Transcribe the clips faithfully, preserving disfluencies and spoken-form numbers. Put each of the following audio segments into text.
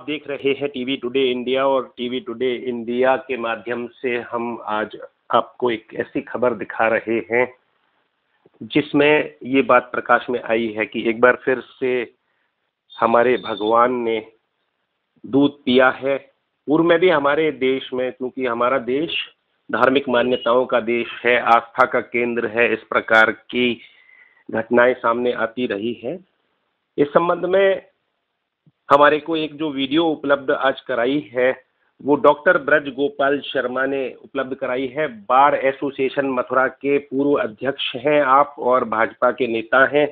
देख रहे हैं टीवी टुडे इंडिया और टीवी टुडे इंडिया के माध्यम से हम आज आपको एक ऐसी खबर दिखा रहे हैं जिसमें ये बात प्रकाश में आई है कि एक बार फिर से हमारे भगवान ने दूध पिया है। पूर्व में भी हमारे देश में, क्योंकि हमारा देश धार्मिक मान्यताओं का देश है, आस्था का केंद्र है, इस प्रकार की घटनाएं सामने आती रही है। इस संबंध में हमारे को एक जो वीडियो उपलब्ध आज कराई है वो डॉक्टर ब्रज गोपाल शर्मा ने उपलब्ध कराई है। बार एसोसिएशन मथुरा के पूर्व अध्यक्ष हैं आप और भाजपा के नेता हैं।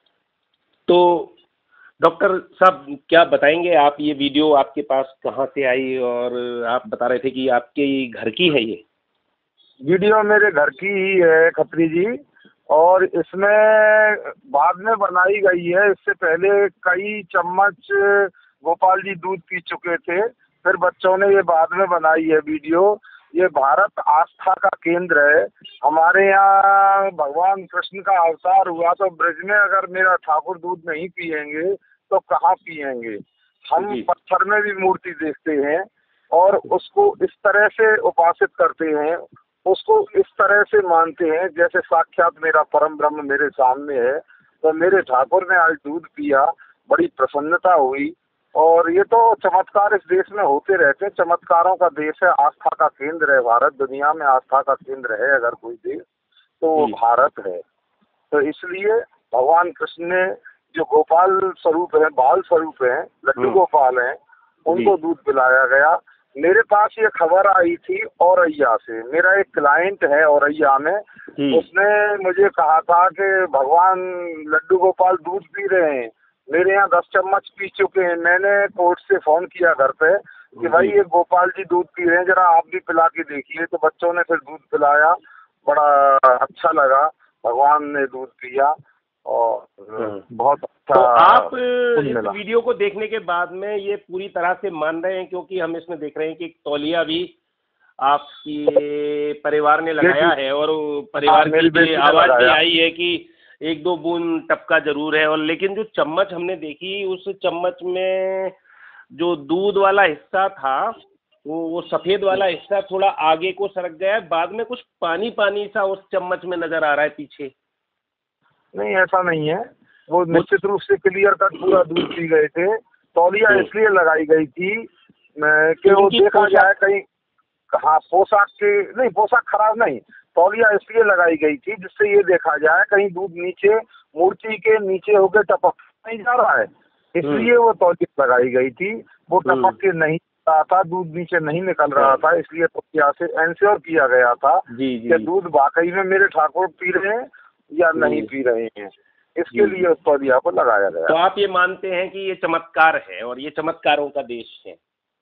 तो डॉक्टर साहब क्या बताएंगे आप, ये वीडियो आपके पास कहाँ से आई? और आप बता रहे थे कि आपके घर की है ये वीडियो। मेरे घर की ही है खत्री जी, और इसमें बाद में बनाई गई है। इससे पहले कई चम्मच गोपाल जी दूध पी चुके थे, फिर बच्चों ने ये बाद में बनाई है वीडियो। ये भारत आस्था का केंद्र है। हमारे यहाँ भगवान कृष्ण का अवतार हुआ, तो ब्रज में अगर मेरा ठाकुर दूध नहीं पिएंगे तो कहाँ पिएंगे? हम पत्थर में भी मूर्ति देखते हैं और उसको इस तरह से उपासित करते हैं, उसको इस तरह से मानते हैं जैसे साक्षात मेरा परम ब्रह्म मेरे सामने है। तो मेरे ठाकुर ने आज दूध पिया, बड़ी प्रसन्नता हुई। और ये तो चमत्कार इस देश में होते रहते हैं। चमत्कारों का देश है, आस्था का केंद्र है भारत। दुनिया में आस्था का केंद्र है अगर कोई देश तो वो भारत है। तो इसलिए भगवान कृष्ण ने जो गोपाल स्वरूप है, बाल स्वरूप है, लड्डू गोपाल हैं, उनको दूध पिलाया गया। मेरे पास ये खबर आई थी औरैया से। मेरा एक क्लाइंट है औरैया में, उसने मुझे कहा था कि भगवान लड्डू गोपाल दूध पी रहे हैं, मेरे यहाँ दस चम्मच पी चुके हैं। मैंने कोर्ट से फोन किया घर पे कि भाई ये गोपाल जी दूध पी रहे हैं, जरा आप भी पिला के देखिए। तो बच्चों ने फिर दूध पिलाया, बड़ा अच्छा लगा, भगवान ने दूध पिया और बहुत अच्छा। तो आप इस वीडियो को देखने के बाद में ये पूरी तरह से मान रहे हैं, क्योंकि हम इसमें देख रहे हैं कि तौलिया भी आपकी परिवार ने लगाया है और परिवार की आवाज भी आई है कि एक दो बूंद टपका जरूर है। और लेकिन जो चम्मच हमने देखी, उस चम्मच में जो दूध वाला हिस्सा था वो वो सफेद वाला हिस्सा थोड़ा आगे को सरक गया है। बाद में कुछ पानी पानी सा उस चम्मच में नजर आ रहा है पीछे। नहीं, ऐसा नहीं है। वो निश्चित रूप से क्लियर कट पूरा दूध पी गए थे। तौलिया इसलिए लगाई गई थी कि वो देखा जाए कहीं, हाँ पोशाक के नहीं, पोशाक खराब नहीं, तौलिया इसलिए लगाई गई थी जिससे ये देखा जाए कहीं दूध नीचे मूर्ति के नीचे होकर टपक नहीं जा रहा है, इसलिए वो तौलिया लगाई गई थी। वो टपक के नहीं रहा था, दूध नीचे नहीं निकल रहा था, इसलिए तौलिया से इंश्योर किया गया था कि दूध वाकई में मेरे ठाकुर पी रहे हैं या नहीं पी रहे हैं। इसके लिए उस तौलिया को लगाया गया। तो आप ये मानते हैं कि ये चमत्कार है और ये चमत्कारों का देश है?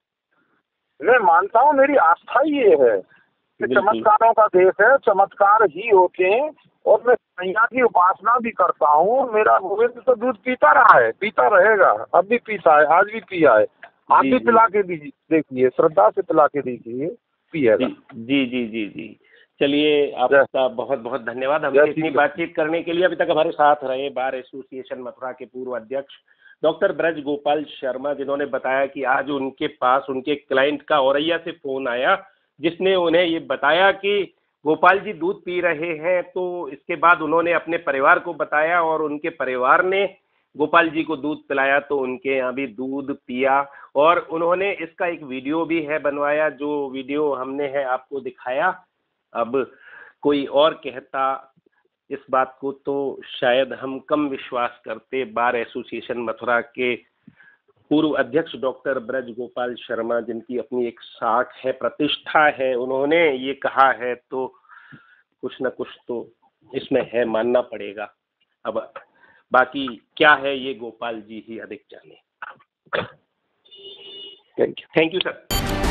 मैं मानता हूँ, मेरी आस्था ये है कि चमत्कारों का देश है, चमत्कार ही होते हैं। और मैं मैया की उपासना भी करता हूँ। मेरा गोविंद तो दूध पीता रहा है, पीता रहेगा, अब भी पीता है, आज भी पिया है। आप भी पिला के देखिए, श्रद्धा से पिला के देखिए, पिएगा। जी जी जी जी चलिए, आपका बहुत बहुत धन्यवाद हमसे इतनी बातचीत करने के लिए। अभी तक हमारे साथ रहे बार एसोसिएशन मथुरा के पूर्व अध्यक्ष डॉक्टर ब्रज गोपाल शर्मा, जिन्होंने बताया कि आज उनके पास उनके क्लाइंट का औरैया से फोन आया, जिसने उन्हें ये बताया कि गोपाल जी दूध पी रहे हैं। तो इसके बाद उन्होंने अपने परिवार को बताया और उनके परिवार ने गोपाल जी को दूध पिलाया, तो उनके यहाँ भी दूध पिया। और उन्होंने इसका एक वीडियो भी है बनवाया, जो वीडियो हमने है आपको दिखाया। अब कोई और कहता इस बात को तो शायद हम कम विश्वास करते। बार एसोसिएशन मथुरा के पूर्व अध्यक्ष डॉक्टर ब्रज गोपाल शर्मा, जिनकी अपनी एक साख है, प्रतिष्ठा है, उन्होंने ये कहा है तो कुछ न कुछ तो इसमें है, मानना पड़ेगा। अब बाकी क्या है ये गोपाल जी ही अधिक जाने। Thank you thank you sir.